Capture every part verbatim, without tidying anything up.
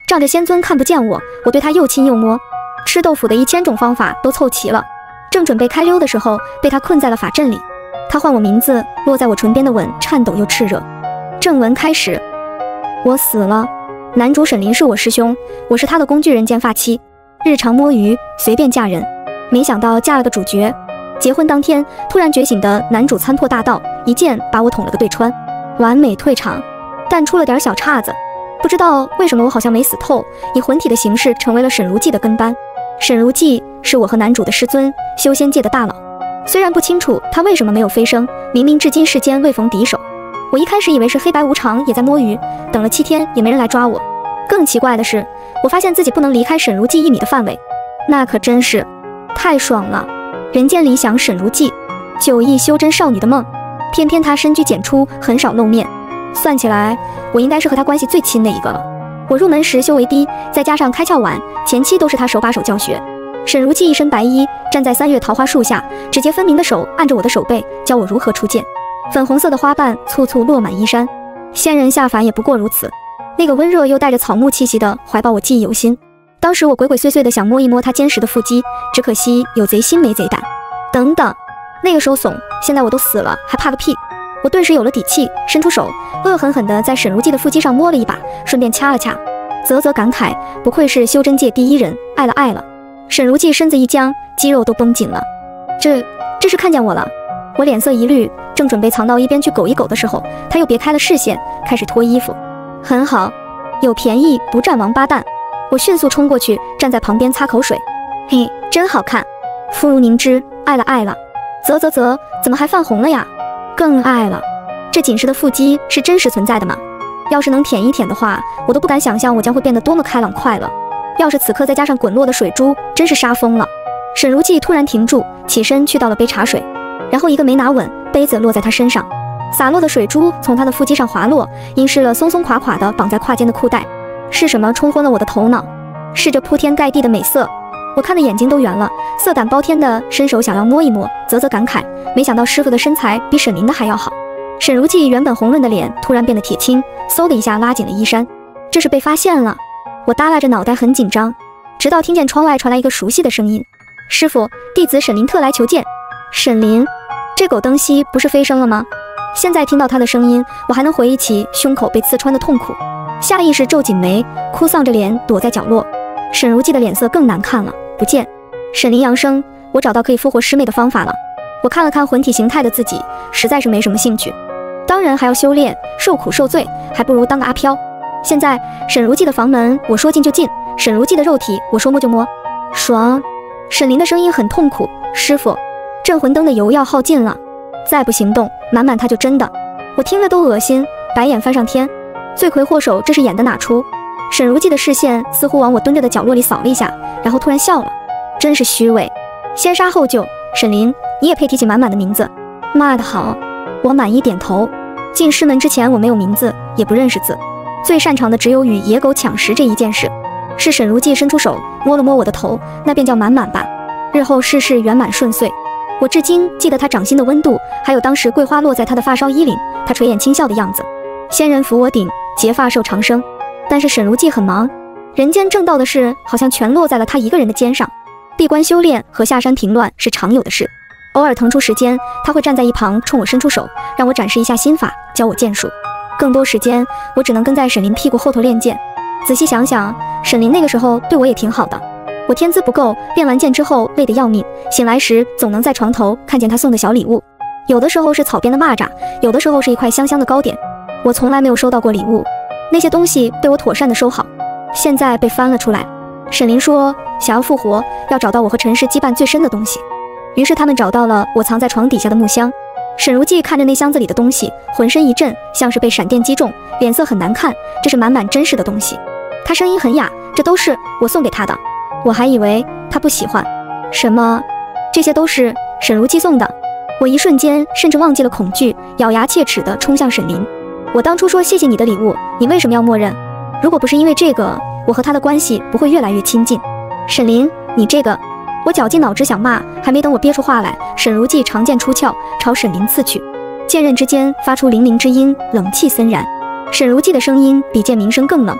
仗着仙尊看不见我，我对他又亲又摸，吃豆腐的一千种方法都凑齐了。正准备开溜的时候，被他困在了法阵里。他唤我名字，落在我唇边的吻颤抖又炽热。正文开始，我死了。男主沈林是我师兄，我是他的工具人兼发妻，日常摸鱼，随便嫁人。没想到嫁了个主角。结婚当天，突然觉醒的男主参破大道，一剑把我捅了个对穿，完美退场。但出了点小岔子，不知道为什么我好像没死透，以魂体的形式成为了沈如寂的跟班。沈如寂是我和男主的师尊，修仙界的大佬。虽然不清楚他为什么没有飞升，明明至今世间未逢敌手。我一开始以为是黑白无常也在摸鱼，等了七天也没人来抓我。更奇怪的是，我发现自己不能离开沈如寂一米的范围，那可真是太爽了。人间理想沈如寂，九亿修真少女的梦，偏偏她深居简出，很少露面。算起来，我应该是和她关系最亲的一个了。我入门时修为低，再加上开窍晚，前期都是她手把手教学。沈如寂一身白衣，站在三月桃花树下，指节分明的手按着我的手背，教我如何出剑。粉红色的花瓣簇簇落满衣衫，仙人下凡也不过如此。那个温热又带着草木气息的怀抱我记忆犹新。当时我鬼鬼祟祟的想摸一摸他坚实的腹肌，只可惜有贼心没贼胆。等等，那个时候怂，现在我都死了，还怕个屁！我顿时有了底气，伸出手，恶狠狠地在沈如寂的腹肌上摸了一把，顺便掐了掐，啧啧感慨，不愧是修真界第一人，爱了爱了。沈如寂身子一僵，肌肉都绷紧了。这这是看见我了？我脸色一绿，正准备藏到一边去苟一苟的时候，他又别开了视线，开始脱衣服。很好，有便宜不占王八蛋。我迅速冲过去，站在旁边擦口水。嘿，真好看，肤如凝脂，爱了爱了。啧啧啧，怎么还泛红了呀？更爱了。这紧实的腹肌是真实存在的吗？要是能舔一舔的话，我都不敢想象我将会变得多么开朗快乐。要是此刻再加上滚落的水珠，真是杀疯了。沈如寂突然停住，起身去倒了杯茶水，然后一个没拿稳，杯子落在他身上，洒落的水珠从他的腹肌上滑落，阴湿了松松垮垮的绑在胯间的裤带。是什么冲昏了我的头脑？是这铺天盖地的美色。我看的眼睛都圆了，色胆包天的伸手想要摸一摸，啧啧感慨，没想到师傅的身材比沈林的还要好。沈如寂原本红润的脸突然变得铁青，嗖的一下拉紧了衣衫。这是被发现了。我耷拉着脑袋很紧张，直到听见窗外传来一个熟悉的声音：师傅，弟子沈林特来求见。沈林，这狗灯西不是飞升了吗？现在听到他的声音，我还能回忆起胸口被刺穿的痛苦，下意识皱紧眉，哭丧着脸躲在角落。沈如寂的脸色更难看了，不见。沈林扬声，我找到可以复活师妹的方法了。我看了看魂体形态的自己，实在是没什么兴趣。当然还要修炼，受苦受罪，还不如当个阿飘。现在沈如寂的房门我说进就进，沈如寂的肉体我说摸就摸，爽。沈林的声音很痛苦，师傅，镇魂灯的油要耗尽了，再不行动满满他就真的。我听了都恶心，白眼翻上天。罪魁祸首这是演的哪出？沈如寂的视线似乎往我蹲着的角落里扫了一下，然后突然笑了，真是虚伪。先杀后救，沈林，你也配提起满满的名字？骂得好。我满意点头。进师门之前我没有名字，也不认识字，最擅长的只有与野狗抢食这一件事。是沈如寂伸出手摸了摸我的头，那便叫满满吧。日后事事圆满顺遂。我至今记得他掌心的温度，还有当时桂花落在他的发梢衣领，他垂眼轻笑的样子。仙人扶我顶，结发寿长生。但是沈如寂很忙，人间正道的事好像全落在了他一个人的肩上。闭关修炼和下山平乱是常有的事，偶尔腾出时间，他会站在一旁冲我伸出手，让我展示一下心法，教我剑术。更多时间我只能跟在沈林屁股后头练剑。仔细想想，沈林那个时候对我也挺好的。我天资不够，练完剑之后累得要命，醒来时总能在床头看见他送的小礼物，有的时候是草编的蚂蚱，有的时候是一块香香的糕点。我从来没有收到过礼物，那些东西被我妥善的收好，现在被翻了出来。沈林说想要复活，要找到我和陈氏羁绊最深的东西，于是他们找到了我藏在床底下的木箱。沈如寂看着那箱子里的东西，浑身一震，像是被闪电击中，脸色很难看。这是满满真实的东西。他声音很哑，这都是我送给他的。我还以为他不喜欢。什么？这些都是沈如寂送的？我一瞬间甚至忘记了恐惧，咬牙切齿地冲向沈林。我当初说谢谢你的礼物，你为什么要默认？如果不是因为这个，我和他的关系不会越来越亲近。沈林，你这个……我绞尽脑汁想骂，还没等我憋出话来，沈如寂长剑出鞘，朝沈林刺去。剑刃之间发出零零之音，冷气森然。沈如寂的声音比剑鸣声更冷。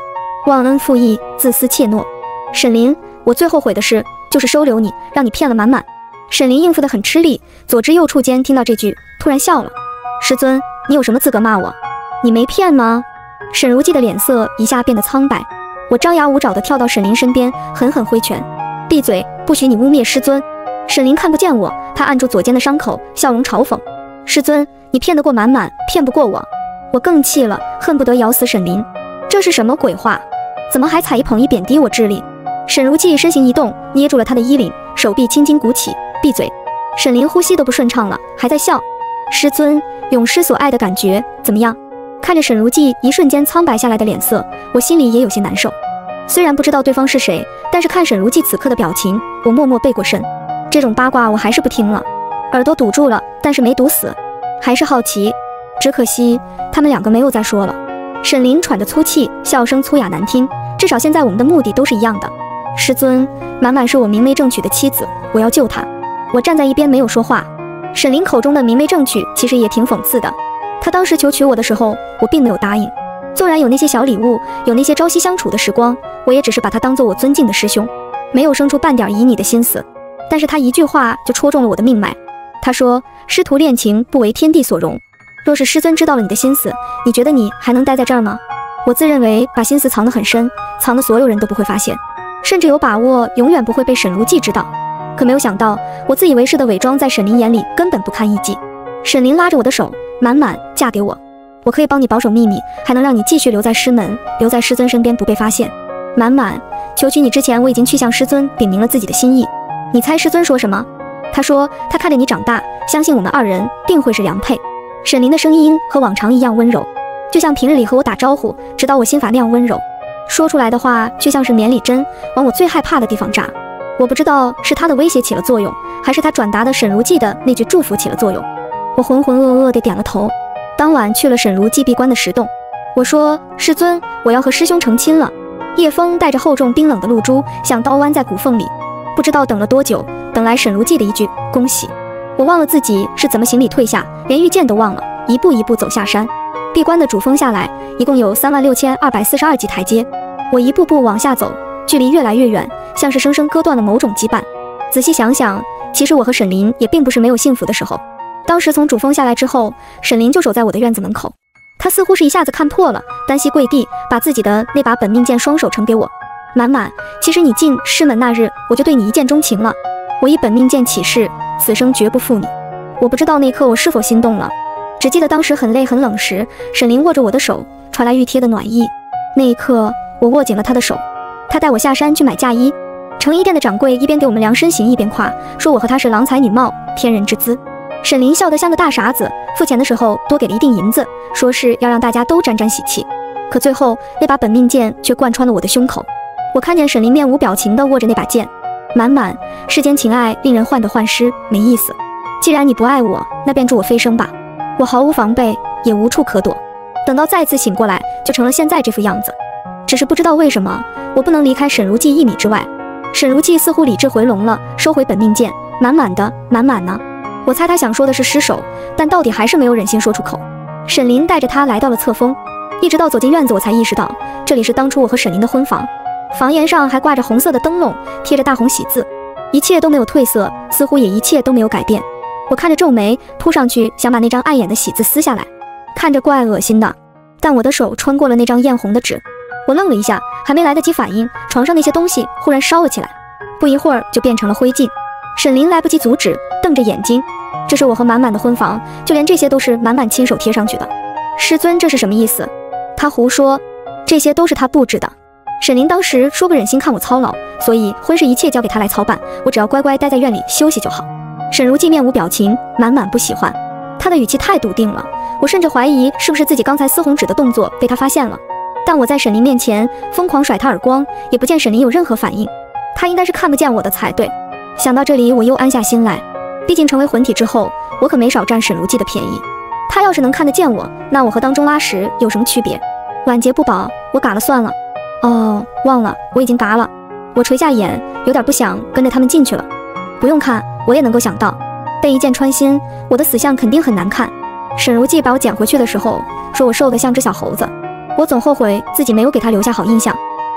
忘恩负义，自私怯懦。沈林，我最后悔的事就是收留你，让你骗了满满。沈林应付得很吃力，左支右绌间听到这句，突然笑了。师尊，你有什么资格骂我？你没骗吗？沈如记的脸色一下变得苍白。我张牙舞爪地跳到沈林身边，狠狠挥拳。闭嘴，不许你污蔑师尊。沈林看不见我，他按住左肩的伤口，笑容嘲讽。师尊，你骗得过满满，骗不过我。我更气了，恨不得咬死沈林。这是什么鬼话？怎么还踩一捧一贬低我智力？沈如记身形一动，捏住了他的衣领，手臂轻轻鼓起。闭嘴！沈林呼吸都不顺畅了，还在笑。师尊，永失所爱的感觉怎么样？看着沈如记一瞬间苍白下来的脸色，我心里也有些难受。虽然不知道对方是谁，但是看沈如记此刻的表情，我默默背过身。这种八卦我还是不听了，耳朵堵住了，但是没堵死，还是好奇。只可惜他们两个没有再说了。沈林喘着粗气，笑声粗哑难听。至少现在我们的目的都是一样的。师尊，满满是我明媒正娶的妻子，我要救她。我站在一边没有说话。沈林口中的明媒正娶其实也挺讽刺的。他当时求娶我的时候，我并没有答应。纵然有那些小礼物，有那些朝夕相处的时光，我也只是把他当做我尊敬的师兄，没有生出半点旖旎的心思。但是他一句话就戳中了我的命脉。他说，师徒恋情不为天地所容。若是师尊知道了你的心思，你觉得你还能待在这儿吗？我自认为把心思藏得很深，藏得所有人都不会发现，甚至有把握永远不会被沈如记知道。可没有想到，我自以为是的伪装在沈林眼里根本不堪一击。沈林拉着我的手，满满，嫁给我，我可以帮你保守秘密，还能让你继续留在师门，留在师尊身边不被发现。满满，求娶你之前，我已经去向师尊禀明了自己的心意。你猜师尊说什么？他说他看着你长大，相信我们二人定会是良配。沈林的声音和往常一样温柔，就像平日里和我打招呼，指导我心法那样温柔。说出来的话却像是绵里针，往我最害怕的地方扎。我不知道是他的威胁起了作用，还是他转达的沈如记的那句祝福起了作用。我浑浑噩噩地点了头。当晚去了沈如记闭关的石洞，我说，师尊，我要和师兄成亲了。夜风带着厚重冰冷的露珠，像刀剜在骨缝里。不知道等了多久，等来沈如记的一句恭喜。我忘了自己是怎么行礼退下，连御剑都忘了，一步一步走下山。闭关的主峰下来，一共有三万六千二百四十二级台阶。我一步步往下走，距离越来越远，像是生生割断了某种羁绊。仔细想想，其实我和沈林也并不是没有幸福的时候。当时从主峰下来之后，沈林就守在我的院子门口，他似乎是一下子看破了，单膝跪地，把自己的那把本命剑双手呈给我。满满，其实你进师门那日，我就对你一见钟情了。我以本命剑起誓，此生绝不负你。我不知道那刻我是否心动了，只记得当时很累很冷时，沈林握着我的手，传来熨贴的暖意。那一刻，我握紧了他的手。他带我下山去买嫁衣，成衣店的掌柜一边给我们量身形，一边夸说我和他是郎才女貌，天人之姿。沈林笑得像个大傻子，付钱的时候多给了一锭银子，说是要让大家都沾沾喜气。可最后那把本命剑却贯穿了我的胸口。我看见沈林面无表情地握着那把剑。满满，世间情爱令人患得患失，没意思。既然你不爱我，那便祝我飞升吧。我毫无防备，也无处可躲。等到再次醒过来，就成了现在这副样子。只是不知道为什么，我不能离开沈如记一米之外。沈如记似乎理智回笼了，收回本命剑。满满的，满满呢？我猜他想说的是失手，但到底还是没有忍心说出口。沈林带着他来到了侧峰，一直到走进院子，我才意识到这里是当初我和沈林的婚房。房檐上还挂着红色的灯笼，贴着大红喜字，一切都没有褪色，似乎也一切都没有改变。我看着皱眉，扑上去想把那张碍眼的喜字撕下来，看着怪恶心的，但我的手穿过了那张艳红的纸。我愣了一下，还没来得及反应，床上那些东西忽然烧了起来，不一会儿就变成了灰烬。沈林来不及阻止，瞪着眼睛，这是我和满满的婚房，就连这些都是满满亲手贴上去的。师尊，这是什么意思？他胡说，这些都是他布置的。沈林当时说不忍心看我操劳，所以婚事一切交给他来操办，我只要乖乖待在院里休息就好。沈如记面无表情，满满不喜欢，他的语气太笃定了，我甚至怀疑是不是自己刚才撕红纸的动作被他发现了。但我在沈林面前疯狂甩他耳光，也不见沈林有任何反应，他应该是看不见我的才对。想到这里，我又安下心来，毕竟成为魂体之后，我可没少占沈如记的便宜。他要是能看得见我，那我和当中拉屎有什么区别？晚节不保，我嘎了算了。哦，忘了，我已经嘎了。我垂下眼，有点不想跟着他们进去了。不用看，我也能够想到，被一剑穿心，我的死相肯定很难看。沈如记把我捡回去的时候，说我瘦得像只小猴子。我总后悔自己没有给他留下好印象。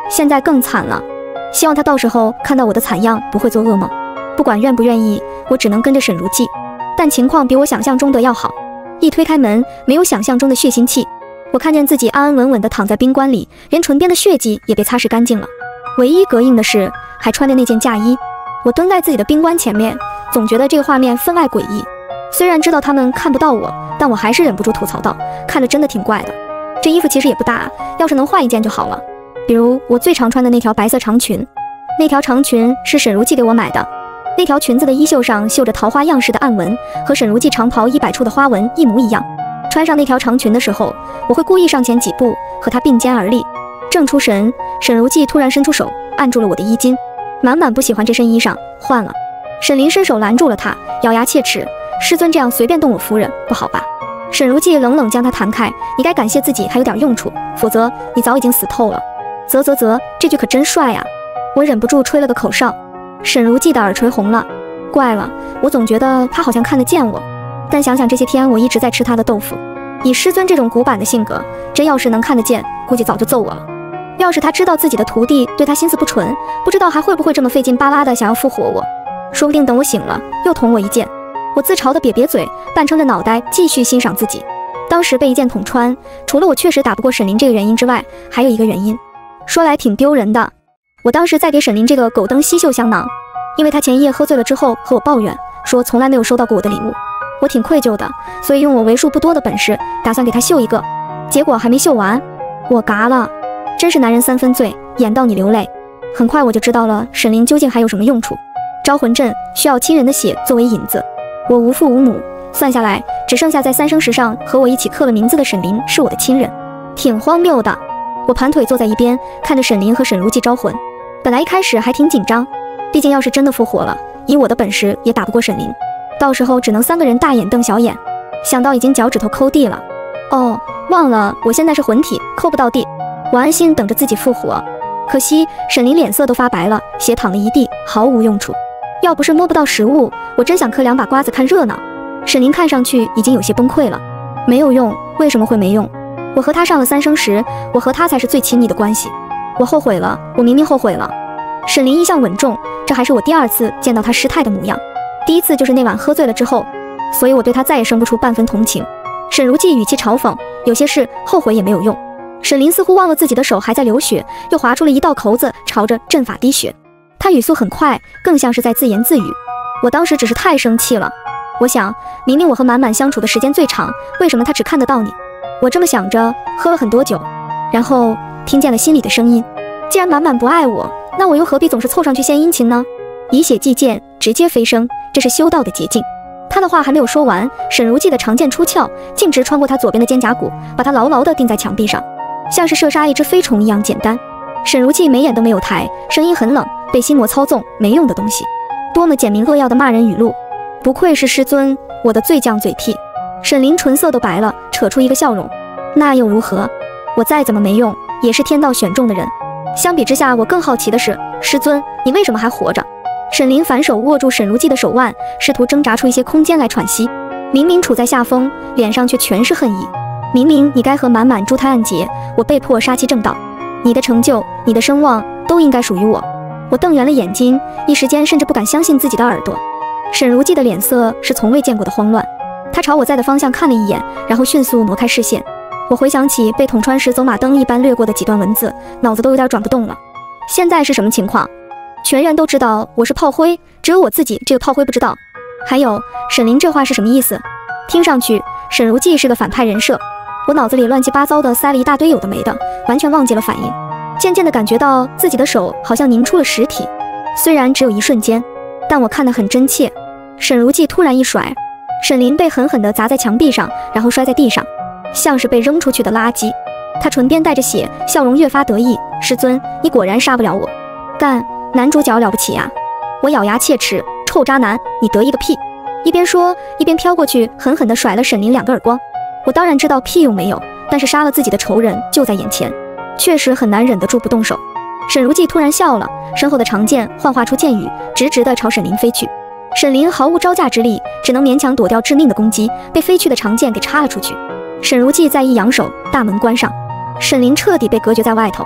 现在更惨了。希望他到时候看到我的惨样不会做噩梦。不管愿不愿意，我只能跟着沈如记。但情况比我想象中的要好。一推开门，没有想象中的血腥气，我看见自己安安稳稳地躺在冰棺里，连唇边的血迹也被擦拭干净了。唯一膈应的是，还穿着那件嫁衣。我蹲在自己的冰棺前面，总觉得这个画面分外诡异。虽然知道他们看不到我，但我还是忍不住吐槽道，看着真的挺怪的。这衣服其实也不大，要是能换一件就好了。比如我最常穿的那条白色长裙。那条长裙是沈如记给我买的，那条裙子的衣袖上绣着桃花样式的暗纹，和沈如记长袍衣摆处的花纹一模一样。穿上那条长裙的时候，我会故意上前几步，和她并肩而立。正出神，沈如记突然伸出手按住了我的衣襟，满满不喜欢这身衣裳，换了。沈林伸手拦住了她，咬牙切齿，师尊这样随便动我夫人不好吧？沈如记冷冷将她弹开，你该感谢自己还有点用处，否则你早已经死透了。啧啧啧，这句可真帅呀！我忍不住吹了个口哨。沈如记的耳垂红了。怪了，我总觉得她好像看得见我，但想想这些天我一直在吃她的豆腐，以师尊这种古板的性格，真要是能看得见，估计早就揍我了。要是他知道自己的徒弟对他心思不纯，不知道还会不会这么费劲巴拉的想要复活我，说不定等我醒了又捅我一剑。我自嘲的瘪瘪嘴，半撑着脑袋继续欣赏自己。当时被一剑捅穿，除了我确实打不过沈林这个原因之外，还有一个原因，说来挺丢人的。我当时在给沈林这个狗蹬西绣香囊，因为他前一夜喝醉了之后和我抱怨说从来没有收到过我的礼物，我挺愧疚的，所以用我为数不多的本事打算给他绣一个，结果还没绣完我嘎了。真是男人三分醉，演到你流泪。很快我就知道了沈林究竟还有什么用处。招魂阵需要亲人的血作为引子，我无父无母，算下来只剩下在三生石上和我一起刻了名字的沈林是我的亲人，挺荒谬的。我盘腿坐在一边，看着沈林和沈如记招魂。本来一开始还挺紧张，毕竟要是真的复活了，以我的本事也打不过沈林，到时候只能三个人大眼瞪小眼。想到已经脚趾头抠地了，哦，忘了我现在是魂体，抠不到地。我安心等着自己复活，可惜沈林脸色都发白了，血淌了一地，毫无用处。要不是摸不到食物，我真想嗑两把瓜子看热闹。沈林看上去已经有些崩溃了。没有用，为什么会没用？我和他上了三生石，我和他才是最亲密的关系。我后悔了，我明明后悔了。沈林一向稳重，这还是我第二次见到他失态的模样，第一次就是那晚喝醉了之后，所以我对他再也生不出半分同情。沈如记语气嘲讽，有些事后悔也没有用。沈林似乎忘了自己的手还在流血，又划出了一道口子，朝着阵法滴血。他语速很快，更像是在自言自语。我当时只是太生气了，我想，明明我和满满相处的时间最长，为什么他只看得到你？我这么想着，喝了很多酒，然后听见了心里的声音。既然满满不爱我，那我又何必总是凑上去献殷勤呢？以血祭剑，直接飞升，这是修道的捷径。他的话还没有说完，沈如记的长剑出鞘，径直穿过他左边的肩胛骨，把他牢牢地钉在墙壁上，像是射杀一只飞虫一样简单。沈如记眉眼都没有抬，声音很冷，被心魔操纵，没用的东西。多么简明扼要的骂人语录，不愧是师尊，我的最犟嘴替。沈林唇色都白了，扯出一个笑容，那又如何？我再怎么没用，也是天道选中的人。相比之下，我更好奇的是，师尊，你为什么还活着？沈林反手握住沈如记的手腕，试图挣扎出一些空间来喘息。明明处在下风，脸上却全是恨意。明明你该和满满诛他暗劫，我被迫杀妻正道。你的成就，你的声望，都应该属于我。我瞪圆了眼睛，一时间甚至不敢相信自己的耳朵。沈如记的脸色是从未见过的慌乱，她朝我在的方向看了一眼，然后迅速挪开视线。我回想起被捅穿时走马灯一般掠过的几段文字，脑子都有点转不动了。现在是什么情况？全员都知道我是炮灰，只有我自己这个炮灰不知道。还有，沈林这话是什么意思？听上去沈如记是个反派人设。我脑子里乱七八糟的塞了一大堆有的没的，完全忘记了反应。渐渐地感觉到自己的手好像凝出了实体，虽然只有一瞬间，但我看得很真切。沈如记突然一甩，沈林被狠狠地砸在墙壁上，然后摔在地上，像是被扔出去的垃圾。他唇边带着血，笑容越发得意。师尊，你果然杀不了我。干，男主角了不起呀！我咬牙切齿，臭渣男，你得意个屁！一边说，一边飘过去，狠狠地甩了沈林两个耳光。我当然知道屁用没有，但是杀了自己的仇人就在眼前，确实很难忍得住不动手。沈如记突然笑了，身后的长剑幻化出剑雨，直直地朝沈林飞去。沈林毫无招架之力，只能勉强躲掉致命的攻击，被飞去的长剑给插了出去。沈如记再一扬手，大门关上，沈林彻底被隔绝在外头。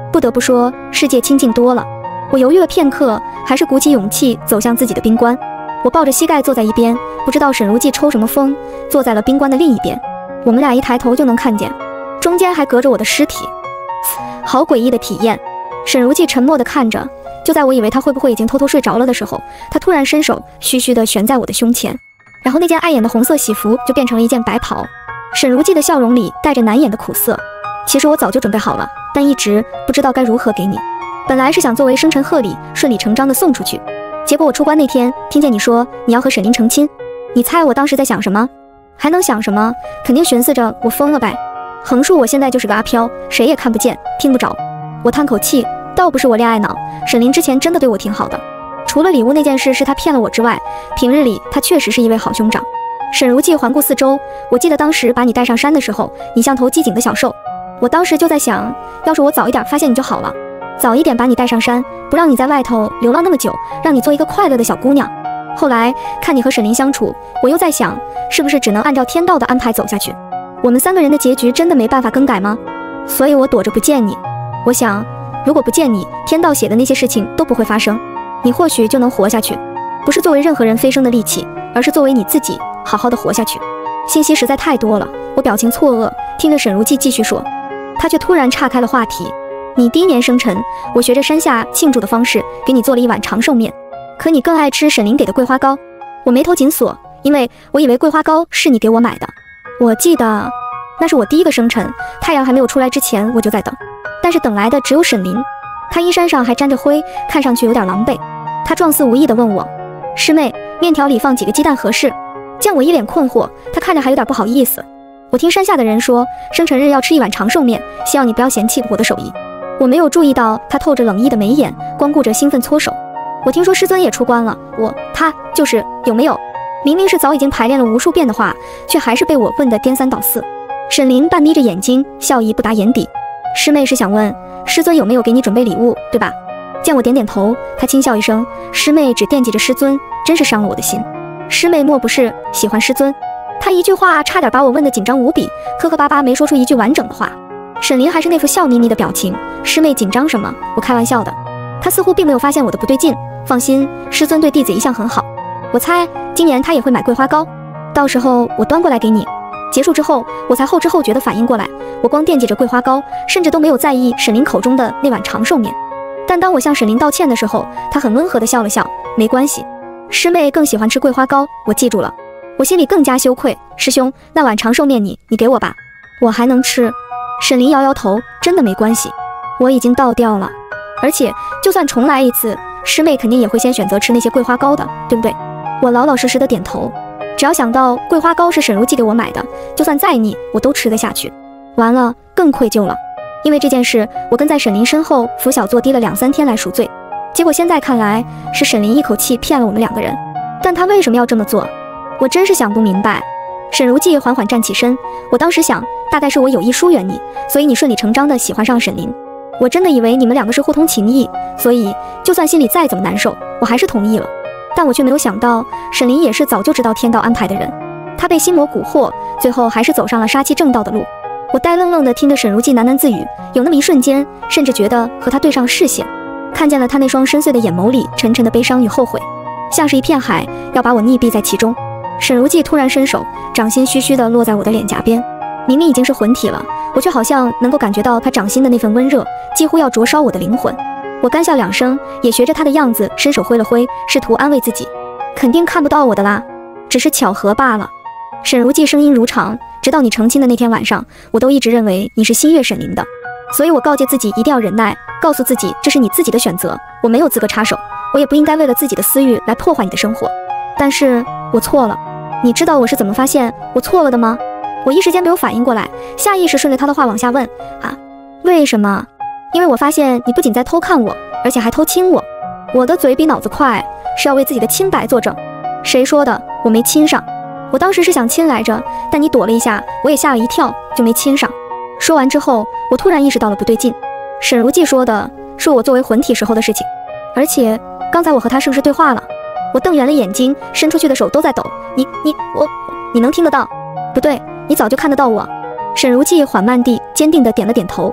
不得不说，世界清静多了。我犹豫了片刻，还是鼓起勇气走向自己的冰棺。我抱着膝盖坐在一边，不知道沈如季抽什么风，坐在了冰棺的另一边。我们俩一抬头就能看见，中间还隔着我的尸体，好诡异的体验。沈如季沉默地看着，就在我以为他会不会已经偷偷睡着了的时候，他突然伸手虚虚地悬在我的胸前，然后那件碍眼的红色喜服就变成了一件白袍。沈如季的笑容里带着难掩的苦涩。其实我早就准备好了，但一直不知道该如何给你。本来是想作为生辰贺礼顺理成章地送出去，结果我出关那天听见你说你要和沈林成亲，你猜我当时在想什么？还能想什么？肯定寻思着我疯了呗。横竖我现在就是个阿飘，谁也看不见听不着。我叹口气，倒不是我恋爱脑，沈林之前真的对我挺好的，除了礼物那件事是他骗了我之外，平日里他确实是一位好兄长。沈如季环顾四周，我记得当时把你带上山的时候，你像头机警的小兽，我当时就在想，要是我早一点发现你就好了，早一点把你带上山，不让你在外头流浪那么久，让你做一个快乐的小姑娘。后来看你和沈林相处，我又在想，是不是只能按照天道的安排走下去？我们三个人的结局真的没办法更改吗？所以我躲着不见你。我想，如果不见你，天道写的那些事情都不会发生，你或许就能活下去，不是作为任何人飞升的利器，而是作为你自己好好的活下去。信息实在太多了，我表情错愕，听着沈如季继续说，他却突然岔开了话题。你第一年生辰，我学着山下庆祝的方式给你做了一碗长寿面，可你更爱吃沈林给的桂花糕。我眉头紧锁，因为我以为桂花糕是你给我买的。我记得那是我第一个生辰，太阳还没有出来之前我就在等，但是等来的只有沈林。他衣衫上还沾着灰，看上去有点狼狈。他状似无意地问我，师妹，面条里放几个鸡蛋合适？见我一脸困惑，他看着还有点不好意思。我听山下的人说，生辰日要吃一碗长寿面，希望你不要嫌弃我的手艺。我没有注意到他透着冷意的眉眼，光顾着兴奋搓手。我听说师尊也出关了，我他就是有没有？明明是早已经排练了无数遍的话，却还是被我问得颠三倒四。沈林半眯着眼睛，笑意不达眼底。师妹是想问师尊有没有给你准备礼物，对吧？见我点点头，他轻笑一声，师妹只惦记着师尊，真是伤了我的心。师妹莫不是喜欢师尊？他一句话差点把我问得紧张无比，磕磕巴巴没说出一句完整的话。沈林还是那副笑眯眯的表情，师妹紧张什么？我开玩笑的。他似乎并没有发现我的不对劲。放心，师尊对弟子一向很好，我猜今年他也会买桂花糕，到时候我端过来给你。结束之后，我才后知后觉地反应过来，我光惦记着桂花糕，甚至都没有在意沈林口中的那碗长寿面。但当我向沈林道歉的时候，他很温和地笑了笑，没关系，师妹更喜欢吃桂花糕，我记住了。我心里更加羞愧，师兄，那碗长寿面你你给我吧，我还能吃。沈林摇摇头，真的没关系，我已经倒掉了，而且就算重来一次，师妹肯定也会先选择吃那些桂花糕的，对不对？我老老实实的点头，只要想到桂花糕是沈如季给我买的，就算再腻我都吃得下去。完了，更愧疚了，因为这件事我跟在沈林身后拂晓坐低了两三天来赎罪，结果现在看来是沈林一口气骗了我们两个人，但他为什么要这么做？我真是想不明白。沈如季缓缓站起身，我当时想，大概是我有意疏远你，所以你顺理成章的喜欢上沈林。我真的以为你们两个是互通情谊，所以就算心里再怎么难受，我还是同意了。但我却没有想到，沈林也是早就知道天道安排的人，他被心魔蛊惑，最后还是走上了杀气正道的路。我呆愣愣地听着沈如季喃喃自语，有那么一瞬间，甚至觉得和他对上视线，看见了他那双深邃的眼眸里沉沉的悲伤与后悔，像是一片海，要把我溺毙在其中。沈如季突然伸手，掌心虚虚地落在我的脸颊边，明明已经是魂体了，我却好像能够感觉到他掌心的那份温热，几乎要灼烧我的灵魂。我干笑两声，也学着他的样子伸手挥了挥，试图安慰自己，肯定看不到我的啦，只是巧合罢了。沈如季声音如常，直到你成亲的那天晚上，我都一直认为你是心悦沈林的，所以我告诫自己一定要忍耐，告诉自己这是你自己的选择，我没有资格插手，我也不应该为了自己的私欲来破坏你的生活。但是我错了。你知道我是怎么发现我错了的吗？我一时间没有反应过来，下意识顺着他的话往下问，啊，为什么？因为我发现你不仅在偷看我，而且还偷亲我。我的嘴比脑子快，是要为自己的清白作证。谁说的？我没亲上。我当时是想亲来着，但你躲了一下，我也吓了一跳，就没亲上。说完之后，我突然意识到了不对劲。沈如季说的是我作为魂体时候的事情，而且刚才我和他是不是对话了？我瞪圆了眼睛，伸出去的手都在抖。你你我，你能听得到？不对，你早就看得到我。沈如季缓慢地、坚定地点了点头。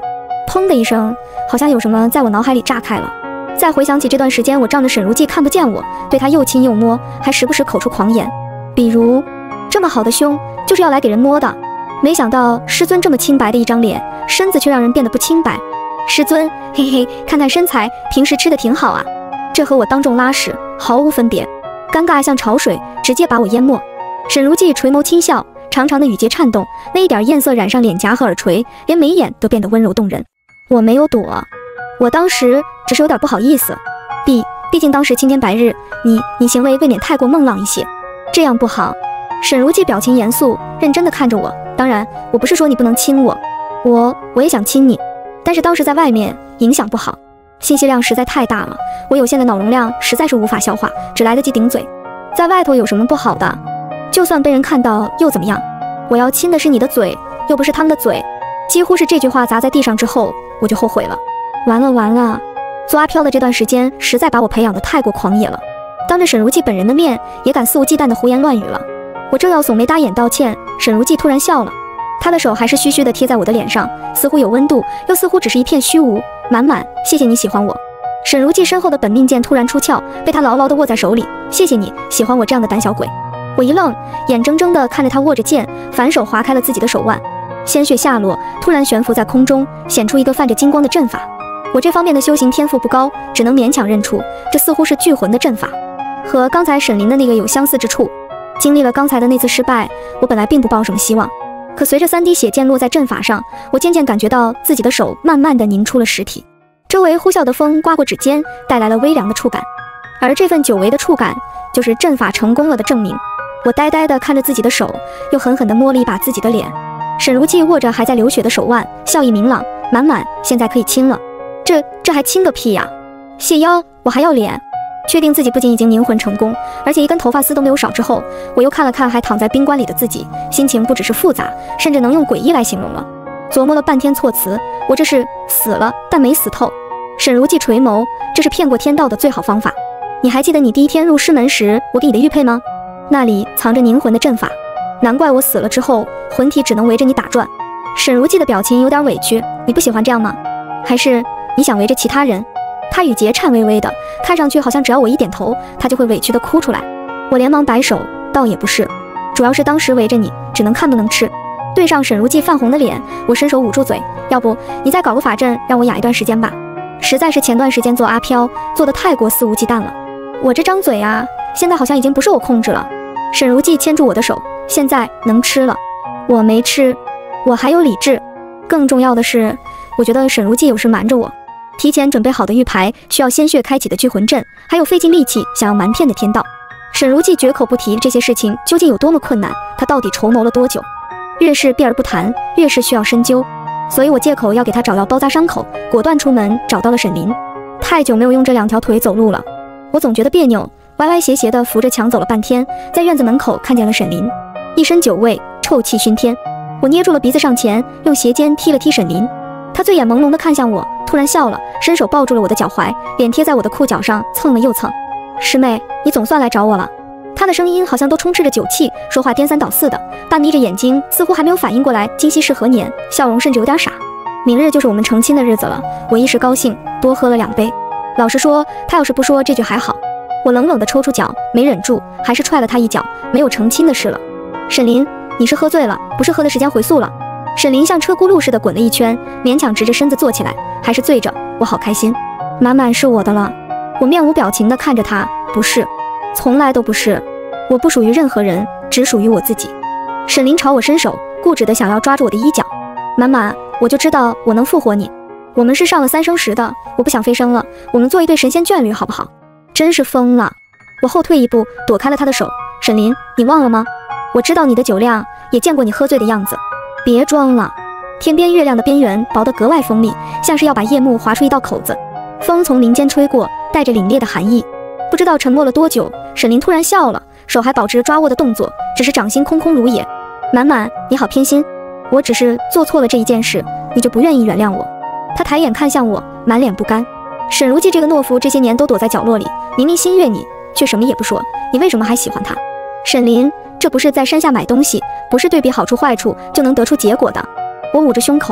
砰的一声，好像有什么在我脑海里炸开了。再回想起这段时间，我仗着沈如季看不见我，对她又亲又摸，还时不时口出狂言，比如这么好的胸就是要来给人摸的。没想到师尊这么清白的一张脸，身子却让人变得不清白。师尊，嘿嘿，看看身材，平时吃的挺好啊，这和我当众拉屎毫无分别，尴尬像潮水，直接把我淹没。沈如季垂眸轻笑，长长的语节颤动，那一点艳色染上脸颊和耳垂，连眉眼都变得温柔动人。我没有躲，我当时只是有点不好意思，毕毕竟当时青天白日，你你行为未免太过梦浪一些，这样不好。沈如季表情严肃，认真地看着我，当然，我不是说你不能亲我，我我也想亲你，但是当时在外面影响不好，信息量实在太大了，我有限的脑容量实在是无法消化，只来得及顶嘴。在外头有什么不好的？就算被人看到又怎么样？我要亲的是你的嘴，又不是他们的嘴。几乎是这句话砸在地上之后，我就后悔了。完了完了，做阿飘的这段时间实在把我培养得太过狂野了，当着沈如季本人的面也敢肆无忌惮的胡言乱语了。我正要耸眉搭眼道歉，沈如季突然笑了，她的手还是虚虚的贴在我的脸上，似乎有温度，又似乎只是一片虚无。满满，谢谢你喜欢我。沈如季身后的本命剑突然出鞘，被她牢牢地握在手里。谢谢你喜欢我这样的胆小鬼。我一愣，眼睁睁地看着她握着剑，反手划开了自己的手腕，鲜血下落，突然悬浮在空中，显出一个泛着金光的阵法。我这方面的修行天赋不高，只能勉强认出，这似乎是聚魂的阵法，和刚才沈林的那个有相似之处。经历了刚才的那次失败，我本来并不抱什么希望，可随着三滴血剑落在阵法上，我渐渐感觉到自己的手慢慢地凝出了实体，周围呼啸的风刮过指尖，带来了微凉的触感，而这份久违的触感就是阵法成功了的证明。我呆呆地看着自己的手，又狠狠地摸了一把自己的脸。沈如季握着还在流血的手腕，笑意明朗，满满，现在可以亲了。这这还亲个屁呀！谢邀，我还要脸。确定自己不仅已经凝魂成功，而且一根头发丝都没有少之后，我又看了看还躺在冰棺里的自己，心情不只是复杂，甚至能用诡异来形容了。琢磨了半天措辞，我这是死了但没死透。沈如季垂眸，这是骗过天道的最好方法。你还记得你第一天入师门时我给你的玉佩吗？那里藏着凝魂的阵法，难怪我死了之后魂体只能围着你打转。沈如季的表情有点委屈，你不喜欢这样吗？还是你想围着其他人？他语节颤巍巍的，看上去好像只要我一点头，他就会委屈的哭出来。我连忙摆手，倒也不是，主要是当时围着你，只能看不能吃。对上沈如季泛红的脸，我伸手捂住嘴，要不你再搞个法阵让我哑一段时间吧。实在是前段时间做阿飘做得太过肆无忌惮了，我这张嘴啊，现在好像已经不是我控制了。沈如季牵住我的手，现在能吃了。我没吃，我还有理智。更重要的是，我觉得沈如季有事瞒着我。提前准备好的玉牌，需要鲜血开启的聚魂阵，还有费尽力气想要瞒骗的天道。沈如季绝口不提这些事情究竟有多么困难，他到底筹谋了多久？越是避而不谈，越是需要深究。所以我借口要给他找药包扎伤口，果断出门找到了沈林。太久没有用这两条腿走路了，我总觉得别扭，歪歪斜斜地扶着墙走了半天，在院子门口看见了沈林，一身酒味，臭气熏天。我捏住了鼻子上前，用鞋尖踢了踢沈林。他醉眼朦胧地看向我，突然笑了，伸手抱住了我的脚踝，脸贴在我的裤脚上蹭了又蹭。师妹，你总算来找我了。他的声音好像都充斥着酒气，说话颠三倒四的，半眯着眼睛，似乎还没有反应过来今夕是何年，笑容甚至有点傻。明日就是我们成亲的日子了，我一时高兴，多喝了两杯。老实说，他要是不说这句还好。我冷冷地抽出脚，没忍住，还是踹了他一脚。没有成亲的事了。沈林，你是喝醉了，不是喝的时间回宿了。沈林像车轱辘似的滚了一圈，勉强直着身子坐起来，还是醉着，我好开心。满满是我的了。我面无表情地看着他，不是，从来都不是，我不属于任何人，只属于我自己。沈林朝我伸手，固执地想要抓住我的衣角。满满，我就知道我能复活你，我们是上了三生石的，我不想飞升了，我们做一对神仙眷侣好不好？真是疯了。我后退一步，躲开了他的手。沈林，你忘了吗？我知道你的酒量，也见过你喝醉的样子。别装了。天边月亮的边缘薄得格外锋利，像是要把夜幕划出一道口子。风从林间吹过，带着凛冽的寒意。不知道沉默了多久，沈林突然笑了，手还保持抓握的动作，只是掌心空空如也。满满，你好偏心，我只是做错了这一件事，你就不愿意原谅我？他抬眼看向我，满脸不甘。沈如季这个懦夫这些年都躲在角落里，明明心悦你，却什么也不说，你为什么还喜欢他？沈林，这不是在山下买东西，不是对比好处坏处就能得出结果的。我捂着胸口，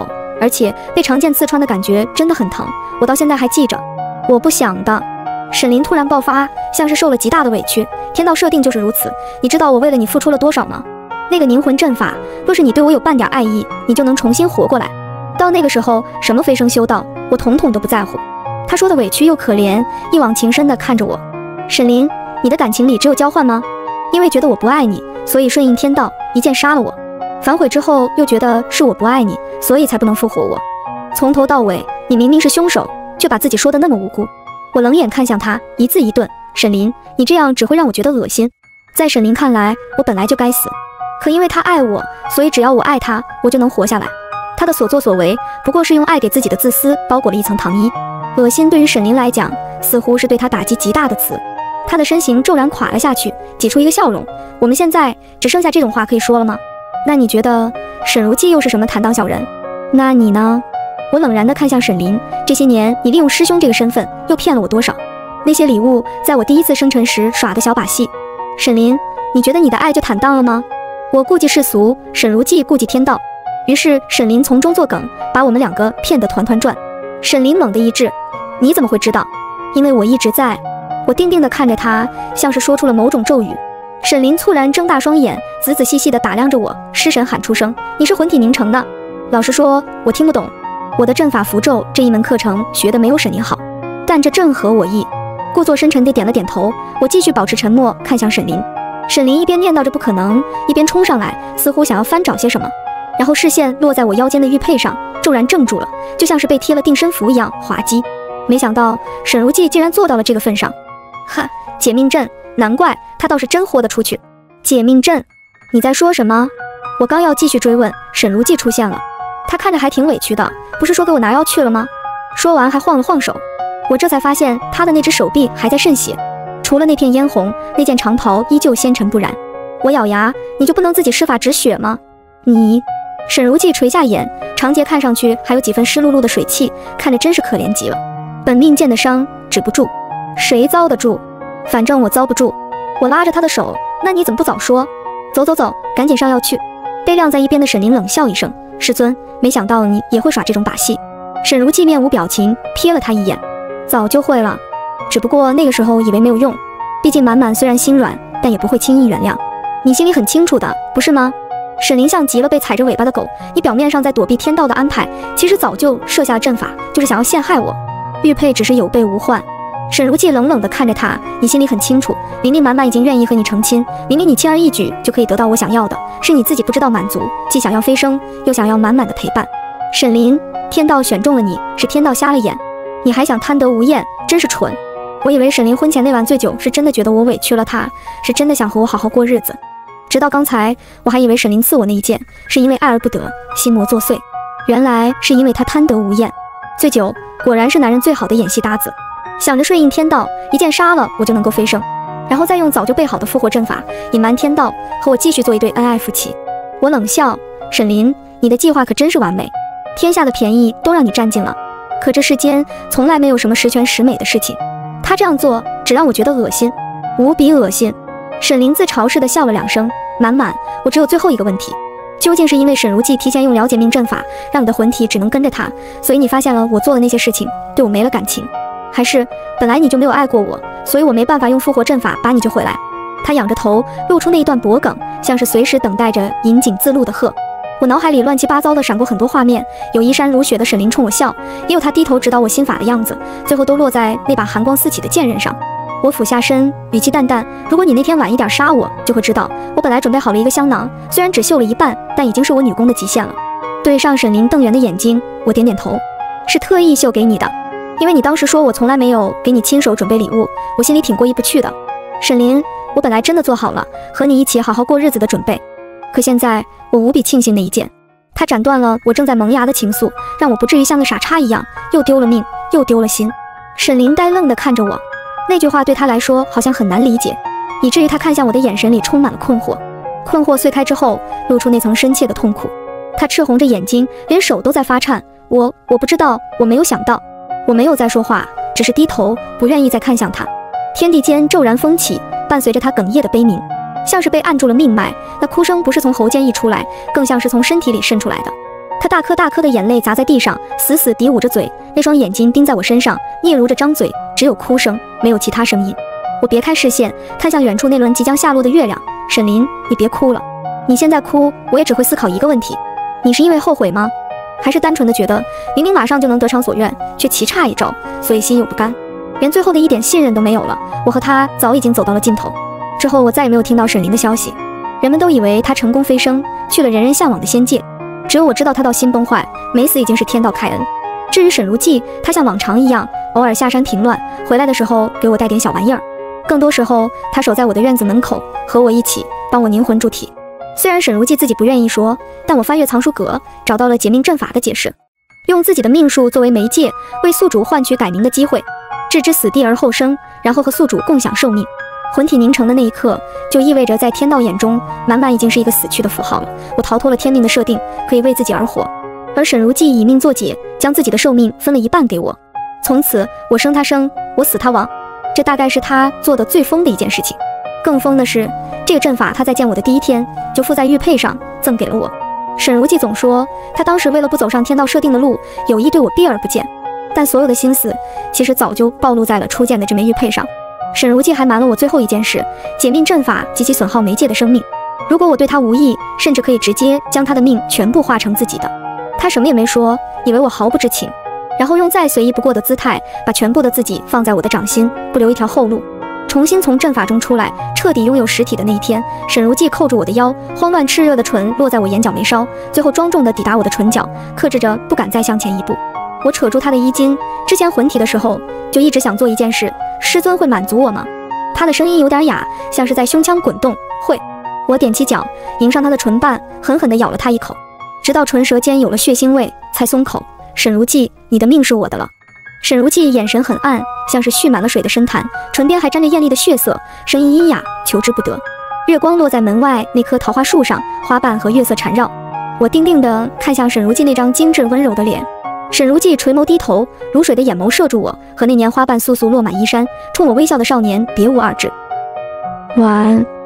而且被长剑刺穿的感觉真的很疼，我到现在还记着。我不想的。沈林突然爆发，像是受了极大的委屈。天道设定就是如此，你知道我为了你付出了多少吗？那个凝魂阵法，若是你对我有半点爱意，你就能重新活过来。到那个时候，什么飞升修道，我统统都不在乎。他说的委屈又可怜，一往情深地看着我。沈林，你的感情里只有交换吗？因为觉得我不爱你，所以顺应天道，一剑杀了我。反悔之后又觉得是我不爱你，所以才不能复活我。从头到尾，你明明是凶手，却把自己说得那么无辜。我冷眼看向他，一字一顿，沈林，你这样只会让我觉得恶心。在沈林看来，我本来就该死，可因为他爱我，所以只要我爱他，我就能活下来。他的所作所为，不过是用爱给自己的自私包裹了一层糖衣。恶心对于沈林来讲，似乎是对他打击极大的词。他的身形骤然垮了下去，挤出一个笑容。我们现在只剩下这种话可以说了吗？那你觉得沈如记又是什么坦荡小人？那你呢？我冷然地看向沈林，这些年你利用师兄这个身份又骗了我多少？那些礼物在我第一次生辰时耍的小把戏。沈林，你觉得你的爱就坦荡了吗？我顾忌世俗，沈如记顾忌天道，于是沈林从中作梗，把我们两个骗得团团转。沈林猛地一滞，你怎么会知道？因为我一直在。我定定地看着他，像是说出了某种咒语。沈林猝然睁大双眼，仔仔细细地打量着我，失神喊出声：你是魂体凝成的？老实说，我听不懂。我的阵法符咒这一门课程学得没有沈林好，但这正合我意。故作深沉地点了点头，我继续保持沉默，看向沈林。沈林一边念叨着不可能，一边冲上来，似乎想要翻找些什么，然后视线落在我腰间的玉佩上，骤然怔住了，就像是被贴了定身符一样滑稽。没想到沈如记竟然做到了这个份上。哈，解命阵，难怪他倒是真豁得出去。解命阵？你在说什么？我刚要继续追问，沈如记出现了。他看着还挺委屈的，不是说给我拿药去了吗？说完还晃了晃手，我这才发现他的那只手臂还在渗血，除了那片嫣红，那件长袍依旧纤尘不染。我咬牙，你就不能自己施法止血吗？你……沈如记垂下眼，长睫看上去还有几分湿漉漉的水汽，看着真是可怜极了。本命剑的伤止不住，谁遭得住？反正我遭不住。我拉着他的手，那你怎么不早说？走走走，赶紧上药去。被晾在一边的沈林冷笑一声，师尊，没想到你也会耍这种把戏。沈如记面无表情，瞥了他一眼，早就会了，只不过那个时候以为没有用，毕竟满满虽然心软，但也不会轻易原谅。你心里很清楚的，不是吗？沈林像极了被踩着尾巴的狗，你表面上在躲避天道的安排，其实早就设下了阵法，就是想要陷害我。玉佩只是有备无患。沈如记冷冷地看着他，你心里很清楚，明明满满已经愿意和你成亲，明明你轻而易举就可以得到我想要的，是你自己不知道满足，既想要飞升，又想要满满的陪伴。沈林，天道选中了你，是天道瞎了眼，你还想贪得无厌，真是蠢。我以为沈林婚前那晚醉酒是真的觉得我委屈了他，是真的想和我好好过日子，直到刚才我还以为沈林刺我那一剑是因为爱而不得，心魔作祟，原来是因为他贪得无厌。醉酒果然是男人最好的演戏搭子，想着顺应天道，一剑杀了我就能够飞升，然后再用早就备好的复活阵法隐瞒天道，和我继续做一对恩爱夫妻。我冷笑，沈林，你的计划可真是完美，天下的便宜都让你占尽了。可这世间从来没有什么十全十美的事情，他这样做只让我觉得恶心，无比恶心。沈林自嘲似的笑了两声，满满，我只有最后一个问题，究竟是因为沈如记提前用了解命阵法，让你的魂体只能跟着他，所以你发现了我做的那些事情，对我没了感情，还是本来你就没有爱过我，所以我没办法用复活阵法把你救回来？他仰着头，露出那一段脖梗，像是随时等待着引颈自戮的鹤。我脑海里乱七八糟的闪过很多画面，有衣衫如雪的沈林冲我笑，也有他低头指导我心法的样子，最后都落在那把寒光四起的剑刃上。我俯下身，语气淡淡，如果你那天晚一点杀我，就会知道我本来准备好了一个香囊，虽然只绣了一半，但已经是我女工的极限了。对上沈林瞪圆的眼睛，我点点头，是特意绣给你的，因为你当时说我从来没有给你亲手准备礼物，我心里挺过意不去的。沈林，我本来真的做好了和你一起好好过日子的准备，可现在我无比庆幸那一剑，它斩断了我正在萌芽的情愫，让我不至于像个傻叉一样又丢了命又丢了心。沈林呆愣地看着我，那句话对他来说好像很难理解，以至于他看向我的眼神里充满了困惑。困惑碎开之后，露出那层深切的痛苦。他赤红着眼睛，连手都在发颤。我我不知道，我没有想到。我没有再说话，只是低头，不愿意再看向他。天地间骤然风起，伴随着他哽咽的悲鸣，像是被按住了命脉，那哭声不是从喉间溢出来，更像是从身体里渗出来的。 他大颗大颗的眼泪砸在地上，死死地捂着嘴，那双眼睛盯在我身上，嗫嚅着张嘴，只有哭声，没有其他声音。我别开视线，看向远处那轮即将下落的月亮。沈林，你别哭了，你现在哭，我也只会思考一个问题：你是因为后悔吗？还是单纯的觉得明明马上就能得偿所愿，却棋差一招，所以心有不甘，连最后的一点信任都没有了？我和他早已经走到了尽头。之后我再也没有听到沈林的消息，人们都以为他成功飞升，去了人人向往的仙界。只有我知道他到心崩坏，没死已经是天道开恩。至于沈如寂，他像往常一样，偶尔下山平乱，回来的时候给我带点小玩意儿。更多时候，他守在我的院子门口，和我一起帮我凝魂筑体。虽然沈如寂自己不愿意说，但我翻阅藏书阁，找到了解命阵法的解释，用自己的命数作为媒介，为宿主换取改名的机会，置之死地而后生，然后和宿主共享寿命。魂体凝成的那一刻，就意味着在天道眼中，满满已经是一个死去的符号了。我逃脱了天命的设定，可以为自己而活。而沈如寂以命作解，将自己的寿命分了一半给我。从此，我生他生，我死他亡。这大概是他做的最疯的一件事情。更疯的是，这个阵法他在见我的第一天就附在玉佩上，赠给了我。沈如寂总说，他当时为了不走上天道设定的路，有意对我避而不见，但所有的心思其实早就暴露在了初见的这枚玉佩上。沈如寂还瞒了我最后一件事，解命阵法及其损耗媒介的生命。如果我对他无意，甚至可以直接将他的命全部化成自己的。他什么也没说，以为我毫不知情，然后用再随意不过的姿态，把全部的自己放在我的掌心，不留一条后路。重新从阵法中出来，彻底拥有实体的那一天，沈如寂扣住我的腰，慌乱炽热的唇落在我眼角眉梢，最后庄重地抵达我的唇角，克制着不敢再向前一步。我扯住他的衣襟，之前魂体的时候就一直想做一件事，师尊会满足我吗？他的声音有点哑，像是在胸腔滚动。会。我踮起脚，迎上他的唇瓣，狠狠地咬了他一口，直到唇舌间有了血腥味，才松口。沈如寂，你的命是我的了。沈如寂眼神很暗，像是蓄满了水的深潭，唇边还沾着艳丽的血色，声音阴哑，求之不得。月光落在门外那棵桃花树上，花瓣和月色缠绕。我定定地看向沈如寂那张精致温柔的脸。沈如寂垂眸低头，如水的眼眸射住我，和那年花瓣簌簌落满衣衫，冲我微笑的少年别无二致。晚安。